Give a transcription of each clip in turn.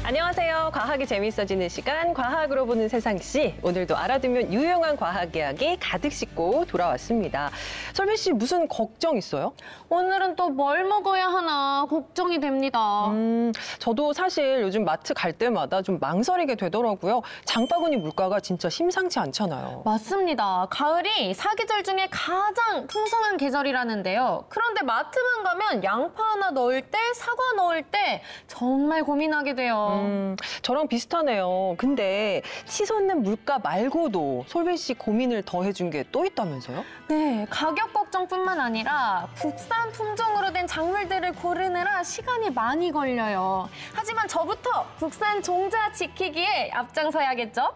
안녕하세요. 과학이 재미있어지는 시간, 과학으로 보는 세상씨. 오늘도 알아두면 유용한 과학 이야기 가득 싣고 돌아왔습니다. 설미 씨, 무슨 걱정 있어요? 오늘은 또 뭘 먹어야 하나 걱정이 됩니다. 저도 사실 요즘 마트 갈 때마다 좀 망설이게 되더라고요. 장바구니 물가가 진짜 심상치 않잖아요. 맞습니다. 가을이 사계절 중에 가장 풍성한 계절이라는데요. 그런데 마트만 가면 양파 하나 넣을 때, 사과 넣을 때 정말 고민하게 돼요. 저랑 비슷하네요. 근데 치솟는 물가 말고도 솔빈 씨 고민을 더해준 게 또 있다면서요? 네, 가격 걱정뿐만 아니라 국산 품종으로 된 작물들을 고르느라 시간이 많이 걸려요. 하지만 저부터 국산 종자 지키기에 앞장서야겠죠?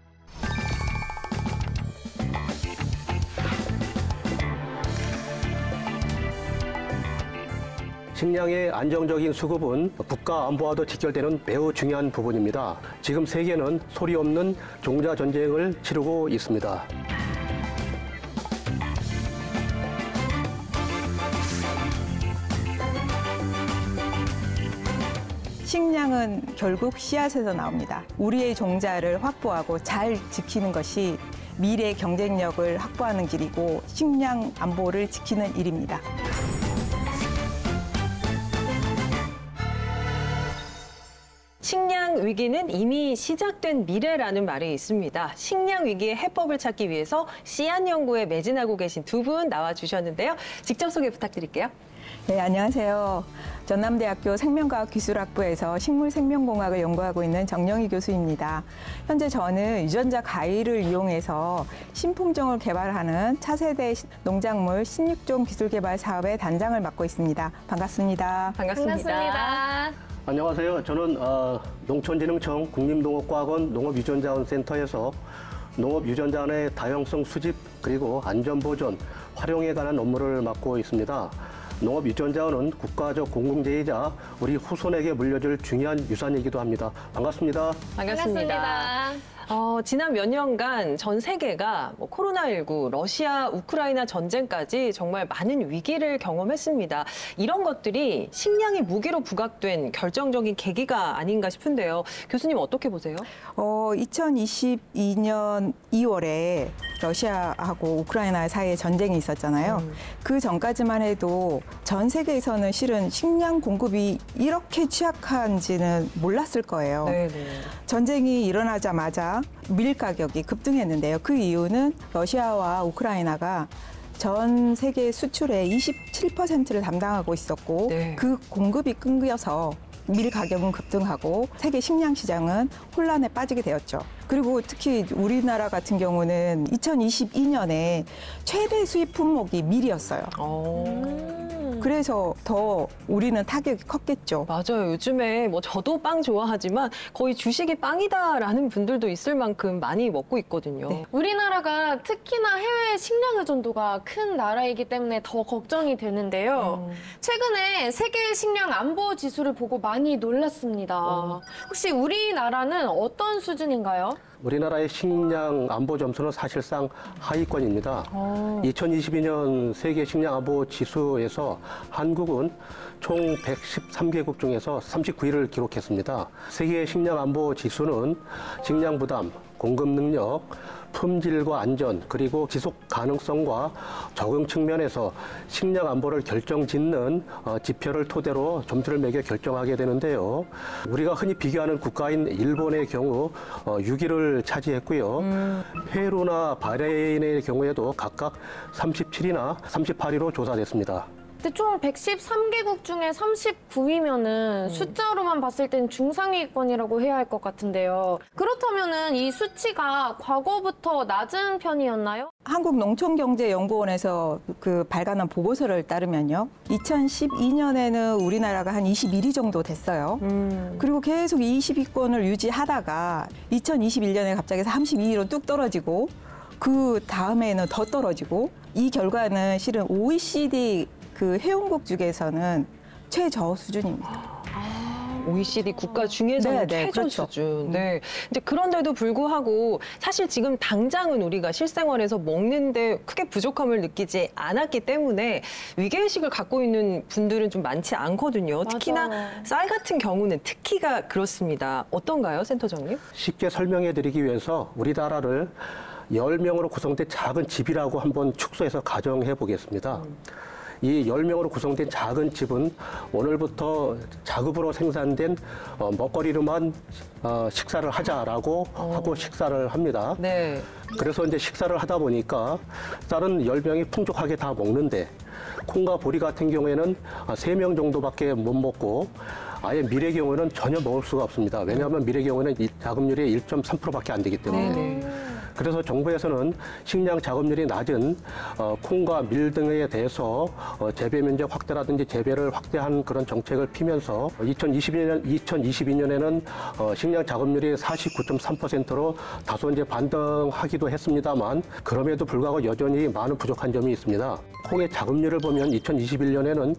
식량의 안정적인 수급은 국가 안보와도 직결되는 매우 중요한 부분입니다. 지금 세계는 소리 없는 종자 전쟁을 치르고 있습니다. 식량은 결국 씨앗에서 나옵니다. 우리의 종자를 확보하고 잘 지키는 것이 미래 경쟁력을 확보하는 길이고 식량 안보를 지키는 일입니다. 식량 위기는 이미 시작된 미래라는 말이 있습니다. 식량 위기의 해법을 찾기 위해서 씨앗 연구에 매진하고 계신 두 분 나와주셨는데요. 직접 소개 부탁드릴게요. 네, 안녕하세요. 전남대학교 생명과학기술학부에서 식물생명공학을 연구하고 있는 정영희 교수입니다. 현재 저는 유전자 가위를 이용해서 신품종을 개발하는 차세대 농작물 신육종 기술개발 사업의 단장을 맡고 있습니다. 반갑습니다. 반갑습니다. 안녕하세요. 저는 농촌진흥청 국립농업과학원 농업유전자원센터에서 농업유전자원의 다양성 수집 그리고 안전보존, 활용에 관한 업무를 맡고 있습니다. 농업유전자원은 국가적 공공재이자 우리 후손에게 물려줄 중요한 유산이기도 합니다. 반갑습니다. 반갑습니다. 지난 몇 년간 전 세계가 코로나19, 러시아, 우크라이나 전쟁까지 정말 많은 위기를 경험했습니다. 이런 것들이 식량이 무기로 부각된 결정적인 계기가 아닌가 싶은데요. 교수님 어떻게 보세요? 2022년 2월에 러시아하고 우크라이나 사이에 전쟁이 있었잖아요. 그 전까지만 해도 전 세계에서는 실은 식량 공급이 이렇게 취약한지는 몰랐을 거예요. 네네. 전쟁이 일어나자마자 밀 가격이 급등했는데요. 그 이유는 러시아와 우크라이나가 전 세계 수출의 27%를 담당하고 있었고 네. 그 공급이 끊겨서 밀 가격은 급등하고 세계 식량 시장은 혼란에 빠지게 되었죠. 그리고 특히 우리나라 같은 경우는 2022년에 최대 수입 품목이 밀이었어요. 그래서 더 우리는 타격이 컸겠죠. 맞아요. 요즘에 저도 빵 좋아하지만 거의 주식이 빵이다라는 분들도 있을 만큼 많이 먹고 있거든요. 네. 우리나라가 특히나 해외 식량 의존도가 큰 나라이기 때문에 더 걱정이 되는데요. 최근에 세계 식량 안보 지수를 보고 많이 놀랐습니다. 혹시 우리나라는 어떤 수준인가요? 우리나라의 식량 안보 점수는 사실상 하위권입니다. 2022년 세계 식량 안보 지수에서 한국은 총 113개국 중에서 39위를 기록했습니다. 세계 식량 안보 지수는 식량 부담, 공급 능력, 품질과 안전, 그리고 지속 가능성과 적응 측면에서 식량 안보를 결정짓는 지표를 토대로 점수를 매겨 결정하게 되는데요. 우리가 흔히 비교하는 국가인 일본의 경우 6위를 차지했고요. 페루나 바레인의 경우에도 각각 37위나 38위로 조사됐습니다. 근데 총 113개국 중에 39위면은 숫자로만 봤을 땐 중상위권이라고 해야 할 것 같은데요. 그렇다면은 이 수치가 과거부터 낮은 편이었나요? 한국농촌경제연구원에서 발간한 보고서를 따르면요. 2012년에는 우리나라가 한 21위 정도 됐어요. 그리고 계속 20위권을 유지하다가 2021년에 갑자기 32위로 뚝 떨어지고 그 다음에는 더 떨어지고 이 결과는 실은 OECD 회원국 중에서는 최저 수준입니다. OECD 국가 중에서는 네, 최저 그렇죠. 수준. 네. 이제 그런데도 불구하고 사실 지금 당장은 우리가 실생활에서 먹는데 크게 부족함을 느끼지 않았기 때문에 위기의식을 갖고 있는 분들은 좀 많지 않거든요. 특히나 맞아요. 쌀 같은 경우는 특히가 그렇습니다. 어떤가요, 센터장님? 쉽게 설명해 드리기 위해서 우리나라를 10명으로 구성된 작은 집이라고 한번 축소해서 가정해 보겠습니다. 이 10명으로 구성된 작은 집은 오늘부터 자급으로 생산된 먹거리로만 식사를 하자라고 하고 식사를 합니다. 네. 그래서 이제 식사를 하다 보니까 쌀은 10명이 풍족하게 다 먹는데 콩과 보리 같은 경우에는 3명 정도밖에 못 먹고 아예 밀의 경우는 전혀 먹을 수가 없습니다. 왜냐하면 밀의 경우는 자급률이 1.3%밖에 안 되기 때문에. 네네. 그래서 정부에서는 식량 작업률이 낮은 콩과 밀 등에 대해서 재배 면적 확대라든지 재배를 확대한 그런 정책을 피면서 2022년에는 식량 작업률이 49.3%로 다소 이제 반등하기도 했습니다만 그럼에도 불구하고 여전히 많은 부족한 점이 있습니다. 콩의 작업률을 보면 2021년에는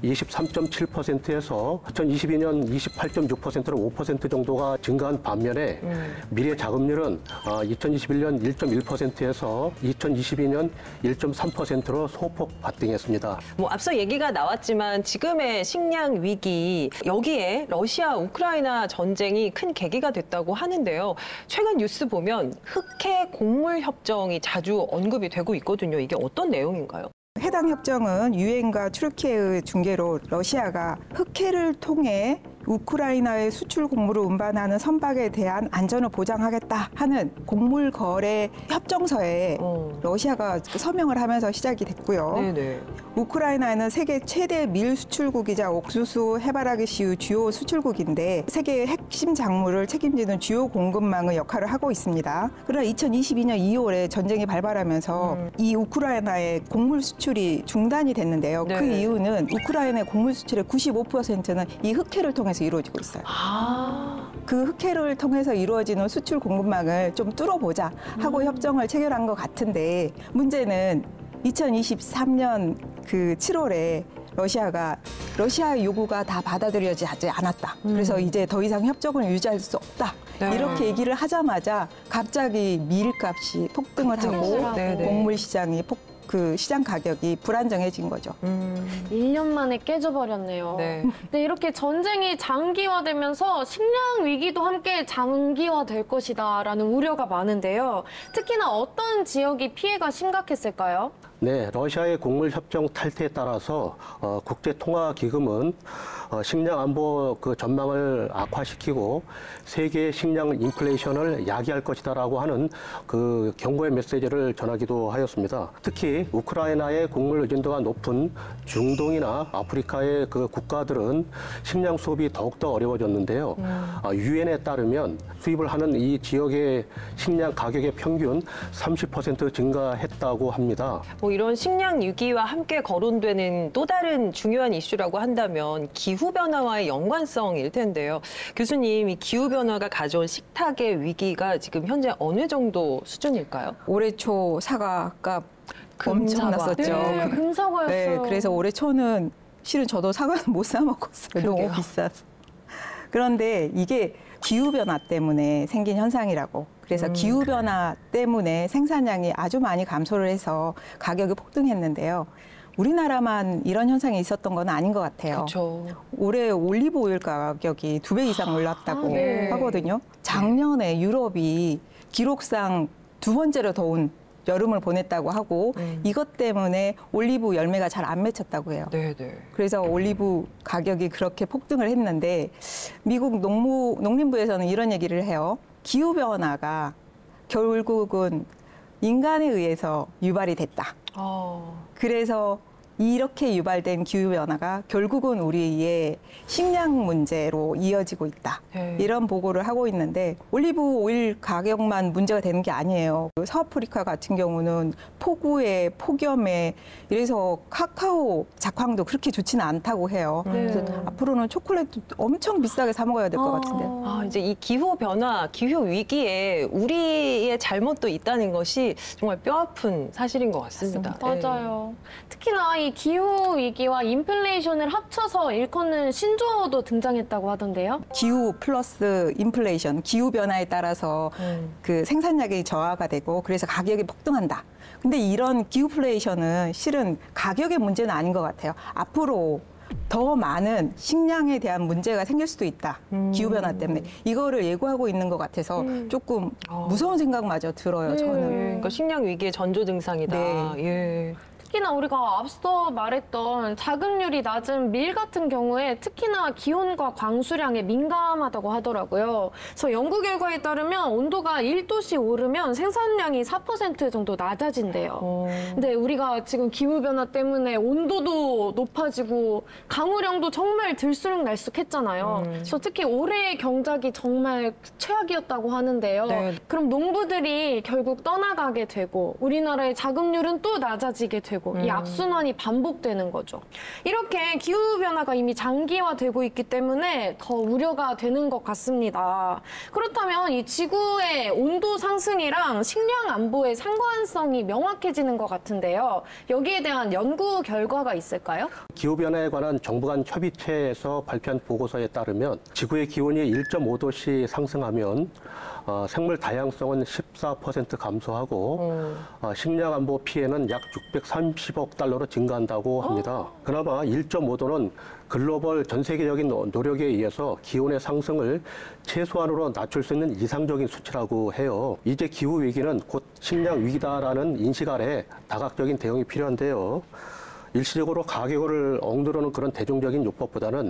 23.7%에서 2022년 28.6%로 5% 정도가 증가한 반면에 밀의 작업률은 2021년 1.1%에서 2022년 1.3%로 소폭 발등했습니다. 뭐 앞서 얘기가 나왔지만 지금의 식량 위기 여기에 러시아 우크라이나 전쟁이 큰 계기가 됐다고 하는데요. 최근 뉴스 보면 흑해 곡물 협정이 자주 언급이 되고 있거든요. 이게 어떤 내용인가요? 해당 협정은 유엔과 튀르키예의 중개로 러시아가 흑해를 통해 우크라이나의 수출 곡물을 운반하는 선박에 대한 안전을 보장하겠다 하는 곡물 거래 협정서에 러시아가 서명을 하면서 시작이 됐고요. 네네. 우크라이나는 세계 최대 밀 수출국이자 옥수수, 해바라기 씨의 주요 수출국인데 세계의 핵심 작물을 책임지는 주요 공급망의 역할을 하고 있습니다. 그러나 2022년 2월에 전쟁이 발발하면서 이 우크라이나의 곡물 수출이 중단이 됐는데요. 네. 그 이유는 우크라이나의 곡물 수출의 95%는 이 흑해를 통해서 이루어지고 있어요. 그 흑해를 통해서 이루어지는 수출 공급망을 좀 뚫어보자 하고 협정을 체결한 것 같은데 문제는 2023년 그 7월에 러시아의 요구가 다 받아들여지지 않았다. 그래서 이제 더 이상 협정을 유지할 수 없다. 네. 이렇게 얘기를 하자마자 갑자기 밀값이 폭등을 하고 네네. 곡물 시장이 그 시장 가격이 불안정해진 거죠. 1년 만에 깨져버렸네요. 네. 근데 이렇게 전쟁이 장기화되면서 식량 위기도 함께 장기화될 것이다라는 우려가 많은데요. 특히나 어떤 지역이 피해가 심각했을까요? 네, 러시아의 곡물 협정 탈퇴에 따라서 국제통화기금은 식량 안보 그 전망을 악화시키고 세계의 식량 인플레이션을 야기할 것이다라고 하는 그 경고의 메시지를 전하기도 하였습니다. 특히 우크라이나의 곡물 의존도가 높은 중동이나 아프리카의 그 국가들은 식량 수급이 더욱더 어려워졌는데요. 유엔에 따르면 수입을 하는 이 지역의 식량 가격의 평균 30% 증가했다고 합니다. 뭐 이런 식량 위기와 함께 거론되는 또 다른 중요한 이슈라고 한다면 기후변화와의 연관성일 텐데요. 교수님, 이 기후변화가 가져온 식탁의 위기가 지금 현재 어느 정도 수준일까요? 올해 초 사과가 엄청났었죠. 네, 금사과였어요. 네, 그래서 올해 초는 실은 저도 사과는 못 사 먹었어요. 그러게요. 너무 비싸서. 그런데 이게 기후변화 때문에 생긴 현상이라고. 그래서 기후변화 때문에 생산량이 아주 많이 감소를 해서 가격이 폭등했는데요. 우리나라만 이런 현상이 있었던 건 아닌 것 같아요. 그렇죠. 올해 올리브 오일 가격이 2배 이상 올랐다고 네. 하거든요. 작년에 유럽이 기록상 2번째로 더운 여름을 보냈다고 하고 이것 때문에 올리브 열매가 잘 안 맺혔다고 해요. 네네. 그래서 올리브 가격이 그렇게 폭등을 했는데 미국 농림부에서는 이런 얘기를 해요. 기후변화가 결국은 인간에 의해서 유발이 됐다. 그래서 이렇게 유발된 기후변화가 결국은 우리의 식량 문제로 이어지고 있다. 네. 이런 보고를 하고 있는데 올리브 오일 가격만 문제가 되는 게 아니에요. 서아프리카 같은 경우는 폭우에 폭염에 이래서 카카오 작황도 그렇게 좋지는 않다고 해요. 그래서 앞으로는 초콜릿도 엄청 비싸게 사 먹어야 될 것 같은데요. 이제 이 기후변화, 기후위기에 우리의 잘못도 있다는 것이 정말 뼈아픈 사실인 것 같습니다. 맞아요. 특히나 이 이 기후 위기와 인플레이션을 합쳐서 일컫는 신조어도 등장했다고 하던데요. 기후 플러스 인플레이션, 기후 변화에 따라서 그 생산량이 저하가 되고 그래서 가격이 폭등한다. 근데 이런 기후플레이션은 실은 가격의 문제는 아닌 것 같아요. 앞으로 더 많은 식량에 대한 문제가 생길 수도 있다. 기후변화 때문에. 이거를 예고하고 있는 것 같아서 조금 무서운 생각마저 들어요, 네. 저는. 그러니까 식량 위기의 전조 증상이다. 네. 예. 특히나 우리가 앞서 말했던 자급률이 낮은 밀 같은 경우에 특히나 기온과 광수량에 민감하다고 하더라고요. 그래서 연구 결과에 따르면 온도가 1도씩 오르면 생산량이 4% 정도 낮아진대요. 근데 우리가 지금 기후변화 때문에 온도도 높아지고 강우량도 정말 들쑥날쑥했잖아요. 그래서 특히 올해의 경작이 정말 최악이었다고 하는데요. 네. 그럼 농부들이 결국 떠나가게 되고 우리나라의 자급률은 또 낮아지게 되고 이 악순환이 반복되는 거죠. 이렇게 기후변화가 이미 장기화되고 있기 때문에 더 우려가 되는 것 같습니다. 그렇다면 이 지구의 온도 상승이랑 식량 안보의 상관성이 명확해지는 것 같은데요. 여기에 대한 연구 결과가 있을까요? 기후변화에 관한 정부 간 협의체에서 발표한 보고서에 따르면 지구의 기온이 1.5도씩 상승하면 생물 다양성은 14% 감소하고 식량 안보 피해는 약 630억 달러로 증가한다고 합니다. 그나마 1.5도는 글로벌 전 세계적인 노력에 의해서 기온의 상승을 최소한으로 낮출 수 있는 이상적인 수치라고 해요. 이제 기후 위기는 곧 식량 위기다라는 인식 아래 다각적인 대응이 필요한데요. 일시적으로 가격을 억누르는 그런 대중적인 요법보다는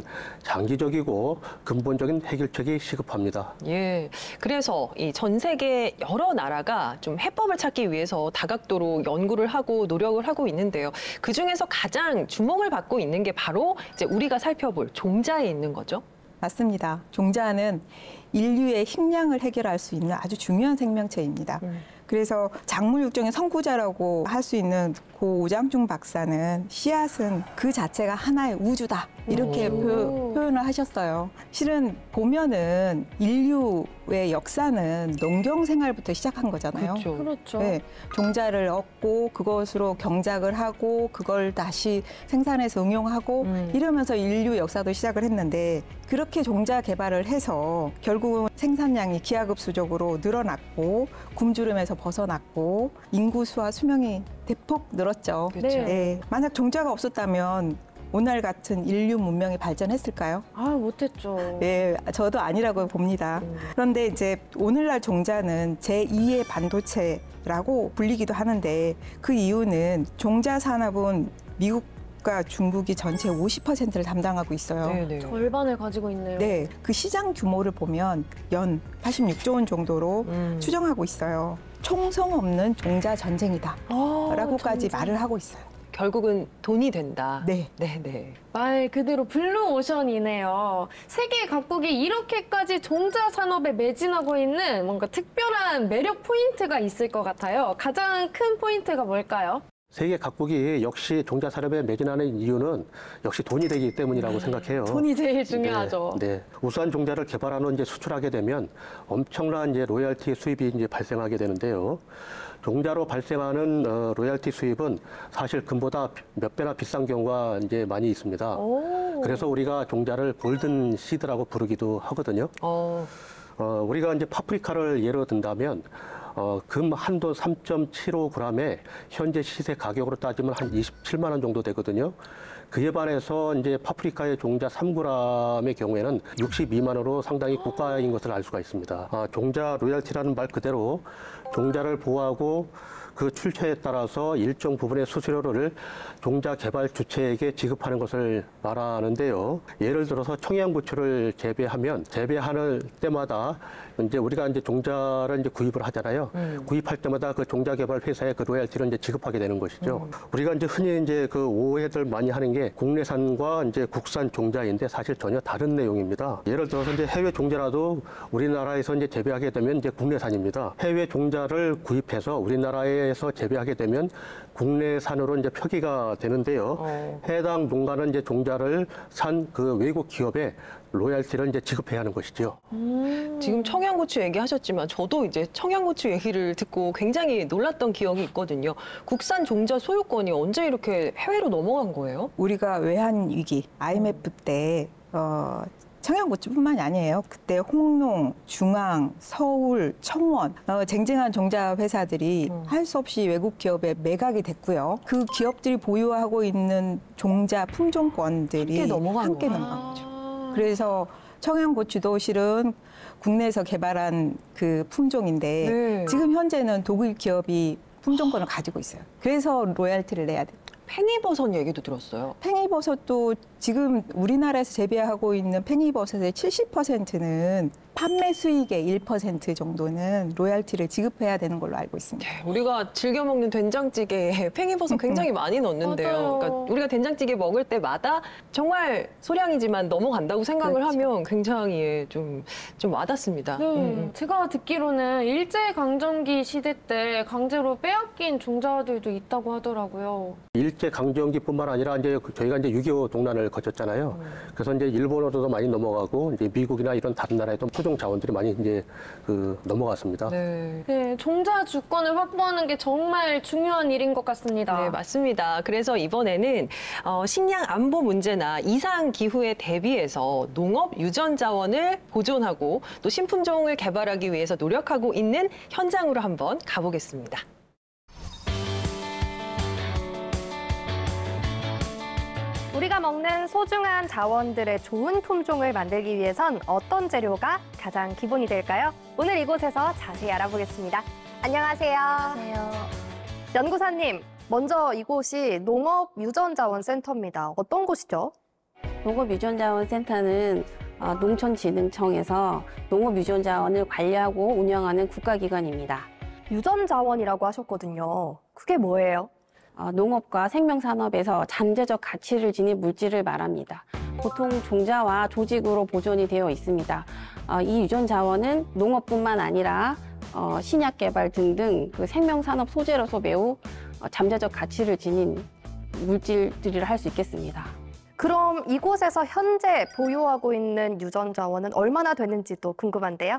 장기적이고 근본적인 해결책이 시급합니다. 예. 그래서 이 전 세계 여러 나라가 좀 해법을 찾기 위해서 다각도로 연구를 하고 노력을 하고 있는데요. 그 중에서 가장 주목을 받고 있는 게 바로 이제 우리가 살펴볼 종자에 있는 거죠. 맞습니다. 종자는 인류의 식량을 해결할 수 있는 아주 중요한 생명체입니다. 그래서 작물 육종의 선구자라고 할 수 있는 고 오장중 박사는 씨앗은 그 자체가 하나의 우주다. 이렇게 표현을 하셨어요. 실은 보면은 인류의 역사는 농경 생활부터 시작한 거잖아요. 그렇죠. 그렇죠. 네, 종자를 얻고 그것으로 경작을 하고 그걸 다시 생산해서 응용하고 이러면서 인류 역사도 시작을 했는데 그렇게 종자 개발을 해서 결국은 생산량이 기하급수적으로 늘어났고 굶주림에서 벗어났고 인구 수와 수명이 대폭 늘었죠. 그렇죠. 네, 만약 종자가 없었다면 오늘 같은 인류 문명이 발전했을까요? 아, 못했죠. 네, 저도 아니라고 봅니다. 그런데 이제 오늘날 종자는 제2의 반도체라고 불리기도 하는데 그 이유는 종자 산업은 미국과 중국이 전체 50%를 담당하고 있어요. 네네. 절반을 가지고 있네요. 네, 그 시장 규모를 보면 연 86조 원 정도로 추정하고 있어요. 총성 없는 종자 전쟁이다. 라고까지 전쟁. 말을 하고 있어요. 결국은 돈이 된다. 네. 네네. 말 그대로 블루오션이네요. 세계 각국이 이렇게까지 종자 산업에 매진하고 있는 뭔가 특별한 매력 포인트가 있을 것 같아요. 가장 큰 포인트가 뭘까요? 세계 각국이 역시 종자 산업에 매진하는 이유는 역시 돈이 되기 때문이라고 생각해요. 돈이 제일 중요하죠. 네, 네. 우수한 종자를 개발하고 이제 수출하게 되면 엄청난 이제 로열티 수입이 이제 발생하게 되는데요. 종자로 발생하는 로열티 수입은 사실 금보다 몇 배나 비싼 경우가 이제 많이 있습니다. 그래서 우리가 종자를 골든 시드라고 부르기도 하거든요. 우리가 이제 파프리카를 예로 든다면 금 한도 3.75g에 현재 시세 가격으로 따지면 한 27만 원 정도 되거든요. 그에 반해서 이제 파프리카의 종자 3g의 경우에는 62만 원으로 상당히 고가인 것을 알 수가 있습니다. 종자 로열티라는 말 그대로 종자를 보호하고 그 출처에 따라서 일정 부분의 수수료를 종자 개발 주체에게 지급하는 것을 말하는데요. 예를 들어서 청양고추를 재배할 때마다 이제 우리가 이제 종자를 이제 구입을 하잖아요. 구입할 때마다 그 종자 개발 회사에 그 로열티를 이제 지급하게 되는 것이죠. 우리가 이제 흔히 이제 그 오해들 많이 하는 게 국내산과 이제 국산 종자인데 사실 전혀 다른 내용입니다. 예를 들어서 이제 해외 종자라도 우리나라에서 이제 재배하게 되면 이제 국내산입니다. 해외 종자를 구입해서 우리나라에서 재배하게 되면 국내산으로 이제 표기가 되는데요. 해당 농가는 이제 종자를 산 그 외국 기업에 로열티를 이제 지급해야 하는 것이죠. 지금 청양고추 얘기하셨지만 저도 이제 청양고추 얘기를 듣고 굉장히 놀랐던 기억이 있거든요. 국산 종자 소유권이 언제 이렇게 해외로 넘어간 거예요? 우리가 외환 위기, IMF 때 청양고추뿐만이 아니에요. 그때 홍농, 중앙, 서울, 청원 쟁쟁한 종자 회사들이 할 수 없이 외국 기업에 매각이 됐고요. 그 기업들이 보유하고 있는 종자 품종권들이 함께 넘어간 거죠. 그래서 청양고추도 실은 국내에서 개발한 그 품종인데 네. 지금 현재는 독일 기업이 품종권을 가지고 있어요. 그래서 로얄티를 내야 돼요. 팽이버섯 얘기도 들었어요. 팽이버섯도 지금 우리나라에서 재배하고 있는 팽이버섯의 70%는 판매 수익의 1% 정도는 로얄티를 지급해야 되는 걸로 알고 있습니다. 우리가 즐겨 먹는 된장찌개에 팽이버섯 굉장히 많이 넣는데요. 맞아요. 그러니까 우리가 된장찌개 먹을 때마다 정말 소량이지만 넘어간다고 생각을 그렇죠. 하면 굉장히 좀 와닿습니다. 네, 제가 듣기로는 일제강점기 시대 때 강제로 빼앗긴 종자들도 있다고 하더라고요. 일제 강점기뿐만 아니라 이제 저희가 이제 6.25 동란을 거쳤잖아요. 그래서 이제 일본으로도 많이 넘어가고 이제 미국이나 이런 다른 나라에도 토종 자원들이 많이 이제 넘어갔습니다. 네. 네, 종자 주권을 확보하는 게 정말 중요한 일인 것 같습니다. 네, 맞습니다. 그래서 이번에는 식량 안보 문제나 이상 기후에 대비해서 농업 유전 자원을 보존하고 또 신품종을 개발하기 위해서 노력하고 있는 현장으로 한번 가보겠습니다. 우리가 먹는 소중한 자원들의 좋은 품종을 만들기 위해선 어떤 재료가 가장 기본이 될까요? 오늘 이곳에서 자세히 알아보겠습니다. 안녕하세요. 연구사님, 먼저 이곳이 농업유전자원센터입니다. 어떤 곳이죠? 농업유전자원센터는 농촌진흥청에서 농업유전자원을 관리하고 운영하는 국가기관입니다. 유전자원이라고 하셨거든요. 그게 뭐예요? 농업과 생명산업에서 잠재적 가치를 지닌 물질을 말합니다. 보통 종자와 조직으로 보존이 되어 있습니다. 이 유전자원은 농업뿐만 아니라 신약 개발 등등 그 생명산업 소재로서 매우 잠재적 가치를 지닌 물질들이라 할 수 있겠습니다. 그럼 이곳에서 현재 보유하고 있는 유전자원은 얼마나 되는지도 궁금한데요.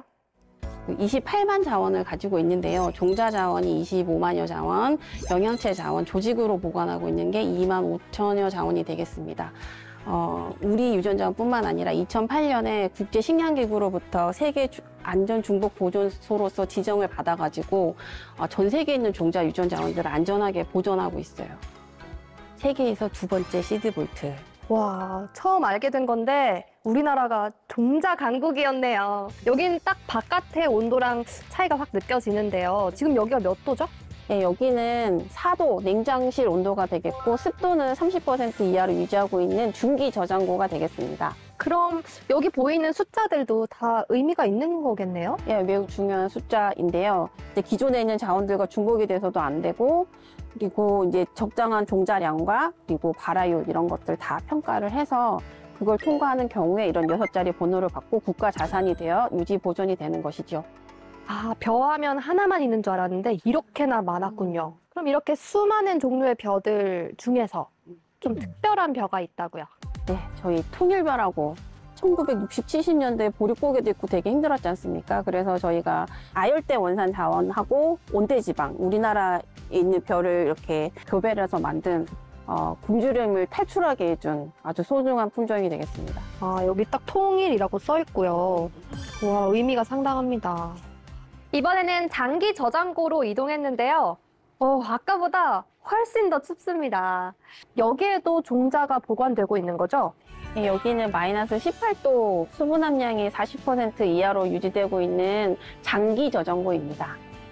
28만 자원을 가지고 있는데요. 종자 자원이 25만여 자원, 영양체 자원, 조직으로 보관하고 있는 게 2만 5천여 자원이 되겠습니다. 우리 유전자원뿐만 아니라 2008년에 국제식량기구로부터 세계 안전중복보존소로서 지정을 받아가지고 전 세계에 있는 종자 유전자원들을 안전하게 보존하고 있어요. 세계에서 두 번째 시드볼트. 와, 처음 알게 된 건데 우리나라가 종자 강국이었네요. 여긴 딱 바깥의 온도랑 차이가 확 느껴지는데요. 지금 여기가 몇 도죠? 네, 여기는 4도 냉장실 온도가 되겠고 습도는 30% 이하로 유지하고 있는 중기 저장고가 되겠습니다. 그럼 여기 보이는 숫자들도 다 의미가 있는 거겠네요? 예, 매우 중요한 숫자인데요. 이제 기존에 있는 자원들과 중복이 돼서도 안 되고, 그리고 이제 적당한 종자량과 그리고 발화율 이런 것들 다 평가를 해서 그걸 통과하는 경우에 이런 6자리 번호를 받고 국가 자산이 되어 유지 보존이 되는 것이죠. 아, 벼하면 하나만 있는 줄 알았는데 이렇게나 많았군요. 그럼 이렇게 수많은 종류의 벼들 중에서 좀 특별한 벼가 있다고요? 네, 저희 통일벼라고 1960, 70년대에 보릿고개도 있고 되게 힘들었지 않습니까? 그래서 저희가 아열대 원산 자원하고 온대지방, 우리나라에 있는 벼를 이렇게 교배를 해서 만든 굶주림을 탈출하게 해준 아주 소중한 품종이 되겠습니다. 아, 여기 딱 통일이라고 써 있고요. 와, 의미가 상당합니다. 이번에는 장기 저장고로 이동했는데요. 아까보다 훨씬 더 춥습니다. 여기에도 종자가 보관되고 있는 거죠? 네, 여기는 마이너스 18도 수분 함량이 40% 이하로 유지되고 있는 장기 저장고입니다.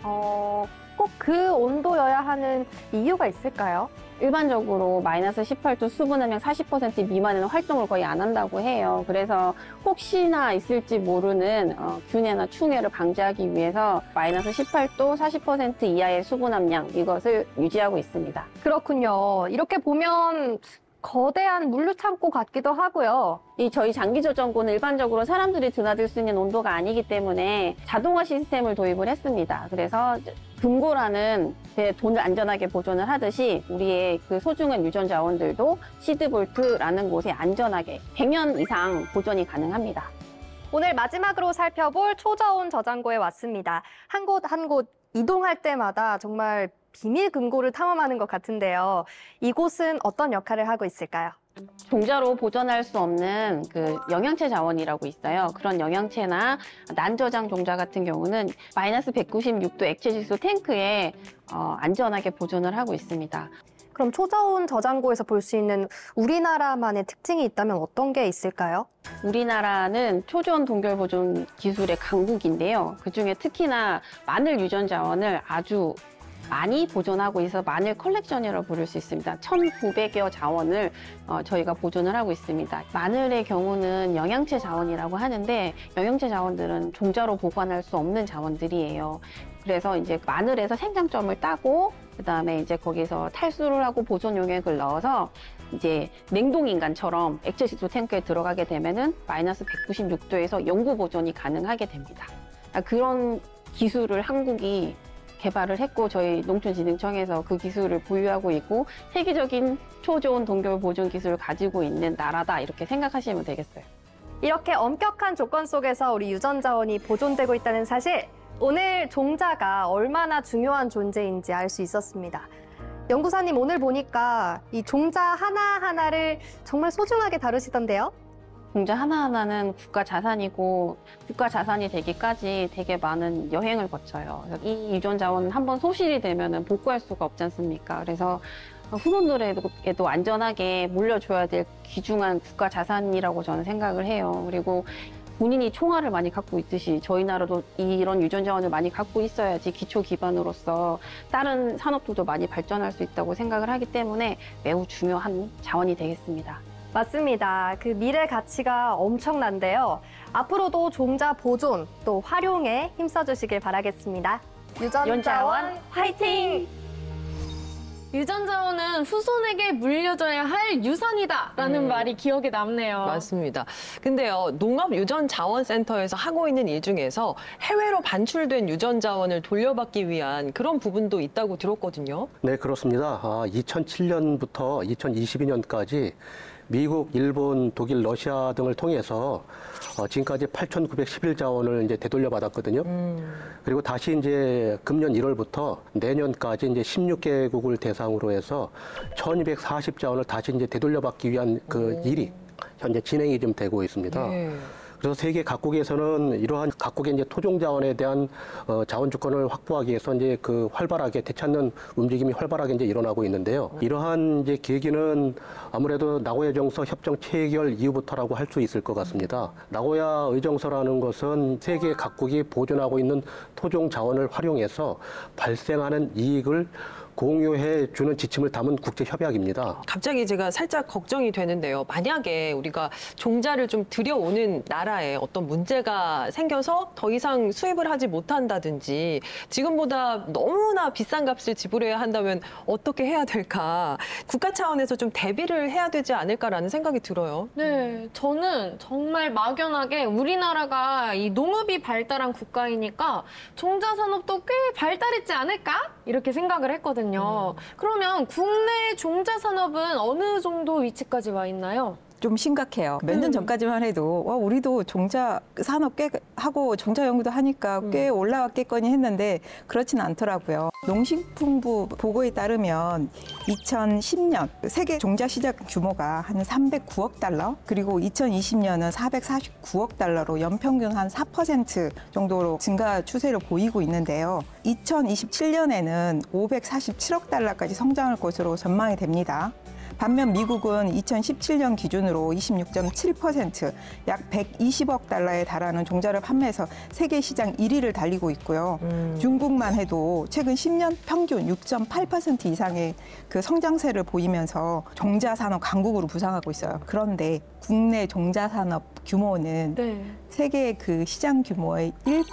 꼭 그 온도여야 하는 이유가 있을까요? 일반적으로 마이너스 18도 수분 함량 40% 미만에는 활동을 거의 안 한다고 해요. 그래서 혹시나 있을지 모르는 균해나 충해를 방지하기 위해서 마이너스 18도 40% 이하의 수분 함량 이것을 유지하고 있습니다. 그렇군요. 이렇게 보면 거대한 물류창고 같기도 하고요. 이 저희 장기 저장고는 일반적으로 사람들이 드나들 수 있는 온도가 아니기 때문에 자동화 시스템을 도입을 했습니다. 그래서 금고라는 돈을 안전하게 보존을 하듯이 우리의 그 소중한 유전 자원들도 시드볼트라는 곳에 안전하게 100년 이상 보존이 가능합니다. 오늘 마지막으로 살펴볼 초저온 저장고에 왔습니다. 한 곳 한 곳 이동할 때마다 정말 비밀 금고를 탐험하는 것 같은데요. 이곳은 어떤 역할을 하고 있을까요? 종자로 보존할 수 없는 그 영양체 자원이라고 있어요. 그런 영양체나 난저장 종자 같은 경우는 마이너스 196도 액체 지수 탱크에 안전하게 보존을 하고 있습니다. 그럼 초저온 저장고에서 볼 수 있는 우리나라만의 특징이 있다면 어떤 게 있을까요? 우리나라는 초저온 동결 보존 기술의 강국인데요. 그중에 특히나 마늘 유전 자원을 아주 많이 보존하고 있어 마늘 컬렉션이라고 부를 수 있습니다. 1,900여 자원을 저희가 보존을 하고 있습니다. 마늘의 경우는 영양체 자원이라고 하는데 영양체 자원들은 종자로 보관할 수 없는 자원들이에요. 그래서 이제 마늘에서 생장점을 따고 그다음에 이제 거기서 탈수를 하고 보존 용액을 넣어서 이제 냉동인간처럼 액체 지수 탱크에 들어가게 되면은 마이너스 196도에서 영구 보존이 가능하게 됩니다. 그런 기술을 한국이 개발을 했고 저희 농촌진흥청에서 그 기술을 보유하고 있고 세계적인 초저온 동결 보존 기술을 가지고 있는 나라다 이렇게 생각하시면 되겠어요. 이렇게 엄격한 조건 속에서 우리 유전 자원이 보존되고 있다는 사실, 오늘 종자가 얼마나 중요한 존재인지 알 수 있었습니다. 연구사님, 오늘 보니까 이 종자 하나하나를 정말 소중하게 다루시던데요? 종자 하나하나는 국가 자산이고 국가 자산이 되기까지 되게 많은 여행을 거쳐요. 그래서 이 유전 자원은 한번 소실이 되면 복구할 수가 없지 않습니까? 그래서 후손들에게도 안전하게 물려줘야 될 귀중한 국가 자산이라고 저는 생각을 해요. 그리고 본인이 총알을 많이 갖고 있듯이 저희 나라도 이런 유전 자원을 많이 갖고 있어야지 기초 기반으로서 다른 산업들도 많이 발전할 수 있다고 생각을 하기 때문에 매우 중요한 자원이 되겠습니다. 맞습니다. 그 미래 가치가 엄청난데요. 앞으로도 종자 보존 또 활용에 힘써주시길 바라겠습니다. 유전 자원 화이팅! 유전 자원은 후손에게 물려줘야 할 유산이다라는 말이 기억에 남네요. 맞습니다. 근데요, 농업유전자원센터에서 하고 있는 일 중에서 해외로 반출된 유전 자원을 돌려받기 위한 그런 부분도 있다고 들었거든요. 네, 그렇습니다. 2007년부터 2022년까지 미국, 일본, 독일, 러시아 등을 통해서 지금까지 8,911자원을 이제 되돌려 받았거든요. 그리고 다시 이제 금년 1월부터 내년까지 이제 16개국을 대상으로 해서 1,240자원을 다시 이제 되돌려 받기 위한 그 일이 현재 진행이 좀 되고 있습니다. 네. 그래서 세계 각국에서는 이러한 각국의 이제 토종 자원에 대한 자원 주권을 확보하기 위해서 이제 그 활발하게 되찾는 움직임이 활발하게 이제 일어나고 있는데요. 이러한 이제 계기는 아무래도 나고야 정서 협정 체결 이후부터라고 할 수 있을 것 같습니다. 나고야 의정서라는 것은 세계 각국이 보존하고 있는 토종 자원을 활용해서 발생하는 이익을 공유해 주는 지침을 담은 국제 협약입니다. 갑자기 제가 살짝 걱정이 되는데요. 만약에 우리가 종자를 좀 들여오는 나라에 어떤 문제가 생겨서 더 이상 수입을 하지 못한다든지 지금보다 너무나 비싼 값을 지불해야 한다면 어떻게 해야 될까? 국가 차원에서 좀 대비를 해야 되지 않을까라는 생각이 들어요. 네, 저는 정말 막연하게 우리나라가 이 농업이 발달한 국가이니까 종자 산업도 꽤 발달했지 않을까? 이렇게 생각을 했거든요. 그러면 국내 종자 산업은 어느 정도 위치까지 와 있나요? 좀 심각해요. 몇 년 전까지만 해도 우리도 종자 산업 꽤 하고 종자 연구도 하니까 꽤 올라왔겠거니 했는데 그렇진 않더라고요. 농식품부 보고에 따르면 2010년 세계 종자 시장 규모가 한 309억 달러, 그리고 2020년은 449억 달러로 연평균 한 4% 정도로 증가 추세를 보이고 있는데요. 2027년에는 547억 달러까지 성장할 것으로 전망이 됩니다. 반면 미국은 2017년 기준으로 26.7%, 약 120억 달러에 달하는 종자를 판매해서 세계 시장 1위를 달리고 있고요. 중국만 해도 최근 10년 평균 6.8% 이상의 그 성장세를 보이면서 종자 산업 강국으로 부상하고 있어요. 그런데 국내 종자 산업 규모는 세계 그 시장 규모의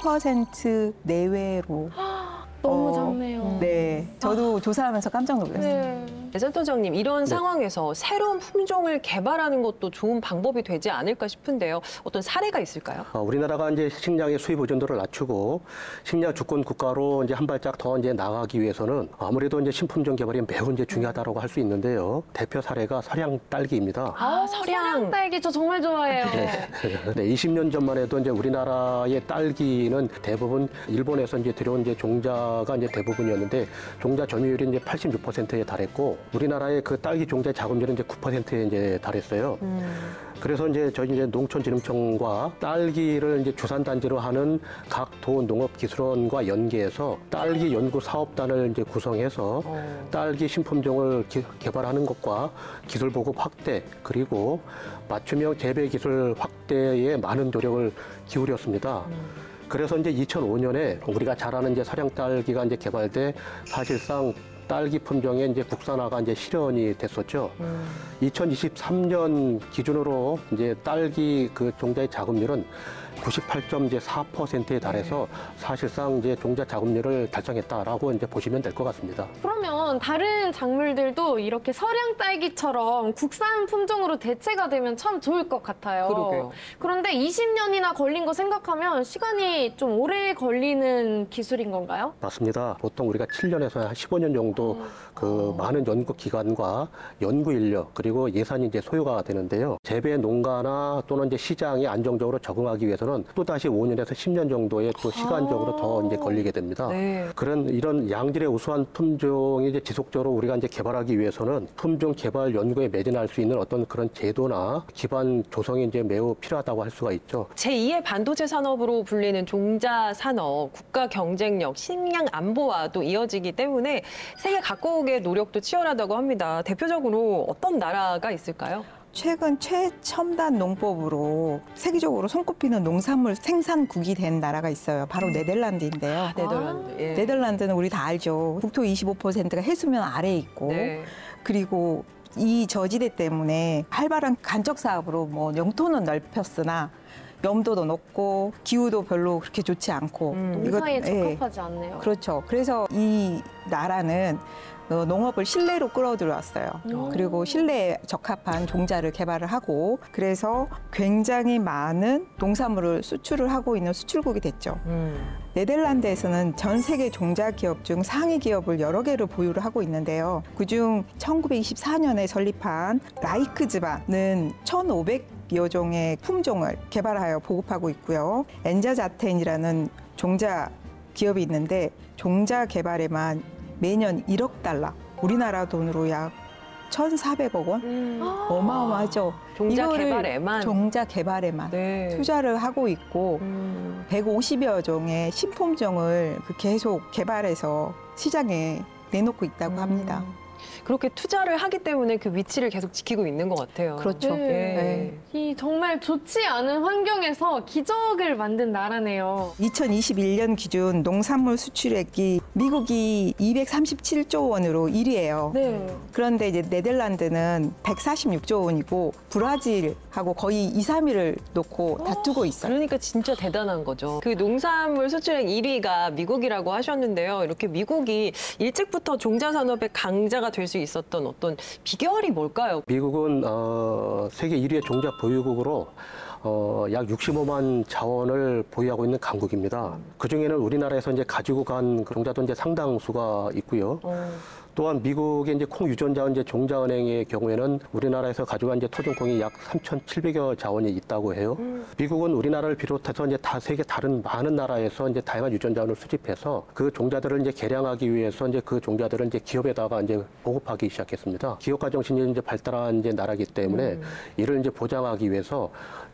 1% 내외로 너무 작네요. 네, 저도 조사하면서 깜짝 놀랐어요. 네. 네, 센터장님, 이런 상황에서 새로운 품종을 개발하는 것도 좋은 방법이 되지 않을까 싶은데요. 어떤 사례가 있을까요? 우리나라가 이제 식량의 수입 의존도를 낮추고 식량 주권 국가로 이제 한 발짝 더 이제 나가기 위해서는 아무래도 이제 신품종 개발이 매우 이제 중요하다고 할 수 있는데요. 대표 사례가 서량 딸기입니다. 서량 딸기 저 정말 좋아해요. 네, 20년 전만 해도 이제 우리나라의 딸기는 대부분 일본에서 이제 들여온 이제 종자가 이제 대부분이었는데 종자 점유율이 이제 86%에 달했고 우리나라의 그 딸기 종자 자급률은 이제 9%에 이제 달했어요. 그래서 이제 저희 이제 농촌진흥청과 딸기를 이제 주산단지로 하는 각 도 농업기술원과 연계해서 딸기 연구 사업단을 이제 구성해서 딸기 신품종을 개발하는 것과 기술 보급 확대 그리고 맞춤형 재배 기술 확대에 많은 노력을 기울였습니다. 그래서 이제 2005년에 우리가 잘 아는 이제 서량 딸기가 이제 개발돼 사실상 딸기 품종의 이제 국산화가 이제 실현이 됐었죠. 2023년 기준으로 이제 딸기 그 종자의 자급률은 98.4%에 달해서 사실상 이제 종자 자급률을 달성했다라고 이제 보시면 될 것 같습니다. 그러면 다른 작물들도 이렇게 서량 딸기처럼 국산 품종으로 대체가 되면 참 좋을 것 같아요. 그러게요. 그런데 20년이나 걸린 거 생각하면 시간이 좀 오래 걸리는 기술인 건가요? 맞습니다. 보통 우리가 7년에서 한 15년 정도 그 많은 연구 기관과 연구 인력 그리고 예산이 이제 소요가 되는데요. 재배 농가나 또는 이제 시장에 안정적으로 적응하기 위해서는 또 다시 5년에서 10년 정도의 또 시간적으로 더 이제 걸리게 됩니다. 네. 그런 이런 양질의 우수한 품종이 이제 지속적으로 우리가 이제 개발하기 위해서는 품종 개발 연구에 매진할 수 있는 어떤 그런 제도나 기반 조성이 이제 매우 필요하다고 할 수가 있죠. 제2의 반도체 산업으로 불리는 종자 산업, 국가 경쟁력, 식량 안보와도 이어지기 때문에 세계 각국의 노력도 치열하다고 합니다. 대표적으로 어떤 나라가 있을까요? 최근 최첨단 농법으로 세계적으로 손꼽히는 농산물 생산국이 된 나라가 있어요. 바로 네덜란드인데요. 네덜란드. 예. 네덜란드는 우리 다 알죠. 국토 25%가 해수면 아래에 있고 네. 그리고 이 저지대 때문에 활발한 간척 사업으로 뭐 영토는 넓혔으나 염도도 높고 기후도 별로 그렇게 좋지 않고 농사에 예, 적합하지 않네요. 그렇죠. 그래서 이 나라는 농업을 실내로 끌어들여왔어요. 그리고 실내에 적합한 종자를 개발을 하고 그래서 굉장히 많은 농산물을 수출을 하고 있는 수출국이 됐죠. 네덜란드에서는 전 세계 종자 기업 중 상위 기업을 여러 개를 보유를 하고 있는데요. 그중 1924년에 설립한 라이크즈바는 1,500여 종의 품종을 개발하여 보급하고 있고요. 엔자자텐이라는 종자 기업이 있는데 종자 개발에만 매년 1억 달러, 우리나라 돈으로 약 1,400억 원? 어마어마하죠. 종자 이거를 개발에만. 종자 개발에만 네. 투자를 하고 있고 150여 종의 신품종을 계속 개발해서 시장에 내놓고 있다고 합니다. 그렇게 투자를 하기 때문에 그 위치를 계속 지키고 있는 것 같아요. 그렇죠. 네. 이 정말 좋지 않은 환경에서 기적을 만든 나라네요. 2021년 기준 농산물 수출액이 미국이 237조 원으로 1위예요. 네. 그런데 이제 네덜란드는 146조 원이고 브라질하고 거의 2, 3위를 놓고 다투고 있어요. 그러니까 진짜 대단한 거죠. 그 농산물 수출액 1위가 미국이라고 하셨는데요. 이렇게 미국이 일찍부터 종자 산업의 강자가 될 수 있었던 어떤 비결이 뭘까요? 미국은 세계 1위의 종자 보유국으로 약 65만 자원을 보유하고 있는 강국입니다. 그 중에는 우리나라에서 이제 가지고 간 종자도 이제 상당수가 있고요. 또한 미국의 이제 콩 유전자 이제 종자은행의 경우에는 우리나라에서 가져간 이제 토종콩이 약 3,700여 자원이 있다고 해요. 미국은 우리나라를 비롯해서 이제 세계 다른 많은 나라에서 이제 다양한 유전자원을 수집해서 그 종자들을 이제 개량하기 위해서 이제 그 종자들을 이제 기업에다가 이제 보급하기 시작했습니다. 기업가 정신이 이제 발달한 이제 나라이기 때문에 이를 이제 보장하기 위해서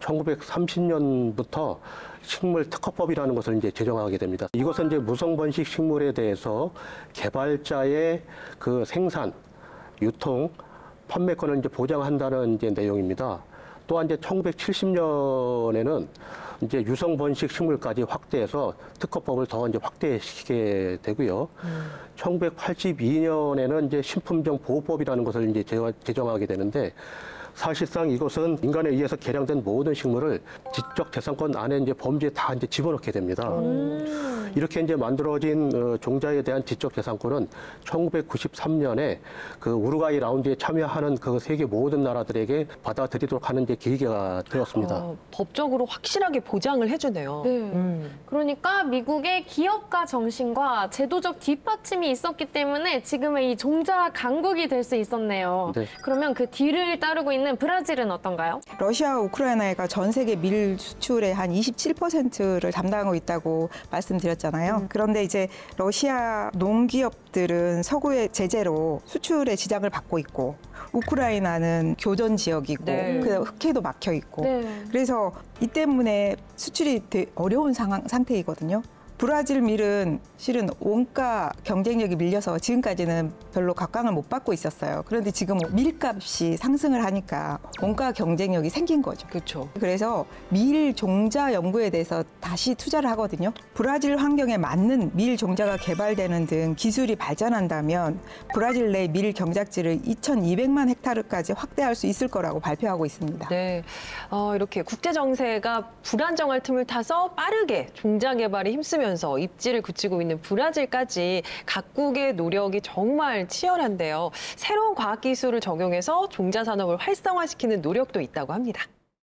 1930년부터 식물 특허법이라는 것을 이제 제정하게 됩니다. 이것은 이제 무성번식 식물에 대해서 개발자의 그 생산, 유통, 판매권을 이제 보장한다는 이제 내용입니다. 또한 이제 1970년에는 이제 유성번식 식물까지 확대해서 특허법을 더 이제 확대시키게 되고요. 1982년에는 이제 신품종 보호법이라는 것을 이제 제정하게 되는데 사실상 이것은 인간에 의해서 개량된 모든 식물을 지적재산권 안에 이제 범주에 다 이제 집어넣게 됩니다. 이렇게 이제 만들어진 종자에 대한 지적재산권은 1993년에 그 우루과이 라운드에 참여하는 그 세계 모든 나라들에게 받아들이도록 하는 이제 계기가 되었습니다. 법적으로 확실하게 보장을 해주네요. 네. 그러니까 미국의 기업가 정신과 제도적 뒷받침이 있었기 때문에 지금의 이 종자 강국이 될 수 있었네요. 네. 그러면 그 뒤를 따르고 있는 브라질은 어떤가요? 러시아와 우크라이나가 전 세계 밀 수출의 한 27%를 담당하고 있다고 말씀드렸잖아요. 그런데 이제 러시아 농기업들은 서구의 제재로 수출에 지장을 받고 있고 우크라이나는 교전 지역이고 네. 그다음에 흑해도 막혀 있고 네. 그래서 이 때문에 수출이 되게 어려운 상태이거든요. 브라질 밀은 실은 원가 경쟁력이 밀려서 지금까지는 별로 각광을 못 받고 있었어요. 그런데 지금 밀값이 상승을 하니까 원가 경쟁력이 생긴 거죠. 그렇죠. 그래서 밀 종자 연구에 대해서 다시 투자를 하거든요. 브라질 환경에 맞는 밀 종자가 개발되는 등 기술이 발전한다면 브라질 내 밀 경작지를 2,200만 헥타르까지 확대할 수 있을 거라고 발표하고 있습니다. 네, 이렇게 국제 정세가 불안정할 틈을 타서 빠르게 종자 개발에 힘쓰면서 입지를 굳히고 있는 브라질까지 각국의 노력이 정말 치열한데요. 새로운 과학 기술을 적용해서 종자 산업을 활성화시키는 노력도 있다고 합니다.